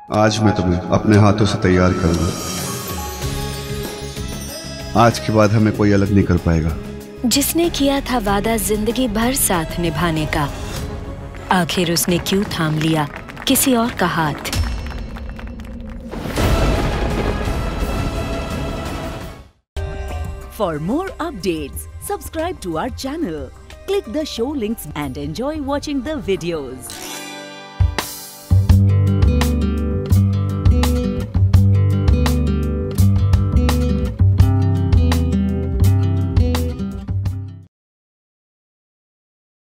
आज मैं तुम्हें अपने हाथों से तैयार करूंगा। आज के बाद हमें कोई अलग नहीं कर पाएगा। जिसने किया था वादा जिंदगी भर साथ निभाने का, आखिर उसने क्यों थाम लिया किसी और का हाथ। For more updates, subscribe to our channel, click the show links and enjoy watching the videos.